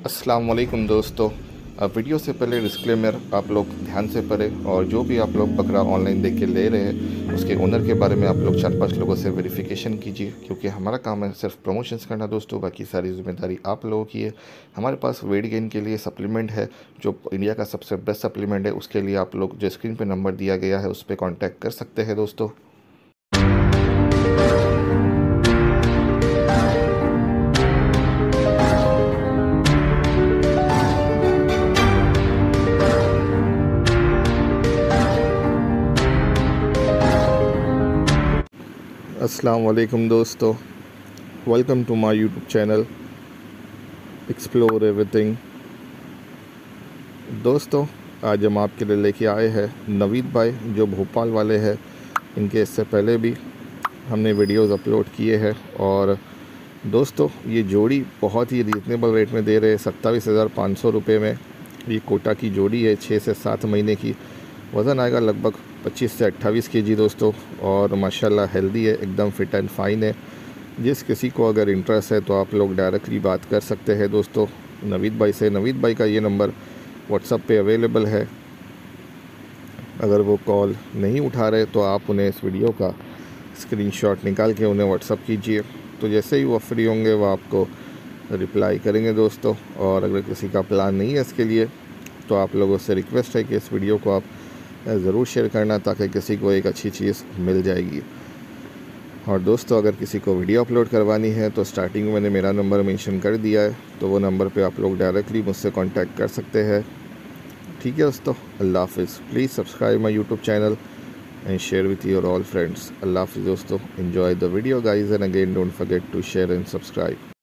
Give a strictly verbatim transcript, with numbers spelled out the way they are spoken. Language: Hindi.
अस्सलाम वालेकुम दोस्तों। अब वीडियो से पहले डिस्क्लेमर आप लोग ध्यान से पढ़ें और जो भी आप लोग बकरा ऑनलाइन देख के ले रहे हैं उसके ओनर के बारे में आप लोग चार पांच लोगों से वेरिफिकेशन कीजिए, क्योंकि हमारा काम है सिर्फ प्रमोशंस करना दोस्तों, बाकी सारी जिम्मेदारी आप लोगों की है। हमारे पास वेट गेन के लिए सप्लीमेंट है जो इंडिया का सबसे बेस्ट सप्लीमेंट है। उसके लिए आप लोग जो स्क्रीन पर नंबर दिया गया है उस पर कॉन्टैक्ट कर सकते हैं दोस्तों। अस्सलाम वालेकुम दोस्तों, welcome to my YouTube channel explore everything. दोस्तों आज हम आपके लिए लेके आए हैं नवीद भाई जो भोपाल वाले हैं। इनके इससे पहले भी हमने वीडियोस अपलोड किए हैं और दोस्तों ये जोड़ी बहुत ही रीज़नेबल रेट में दे रहे हैं, सत्ताईस हज़ार पाँच सौ रुपये में। ये कोटा की जोड़ी है, छः से सात महीने की, वज़न आएगा लगभग पच्चीस से अट्ठाईस केजी दोस्तों, और माशाल्लाह हेल्दी है, एकदम फिट एंड फाइन है। जिस किसी को अगर इंटरेस्ट है तो आप लोग डायरेक्टली बात कर सकते हैं दोस्तों नवीद भाई से। नवीद भाई का ये नंबर व्हाट्सएप पे अवेलेबल है। अगर वो कॉल नहीं उठा रहे तो आप उन्हें इस वीडियो का स्क्रीनशॉट निकाल के उन्हें व्हाट्सएप कीजिए, तो जैसे ही वो फ्री होंगे वो आपको रिप्लाई करेंगे दोस्तों। और अगर किसी का प्लान नहीं है इसके लिए तो आप लोगों से रिक्वेस्ट है कि इस वीडियो को आप ज़रूर शेयर करना ताकि किसी को एक अच्छी चीज़ मिल जाएगी। और दोस्तों अगर किसी को वीडियो अपलोड करवानी है तो स्टार्टिंग में मैंने मेरा नंबर मेंशन कर दिया है, तो वो नंबर पे आप लोग डायरेक्टली मुझसे कांटेक्ट कर सकते हैं। ठीक है दोस्तों, अल्लाह हाफिज़। Please subscribe my YouTube channel and share with your all friends. अल्लाह हाफिज़ दोस्तों, enjoy the video guys and again don't forget to share and subscribe.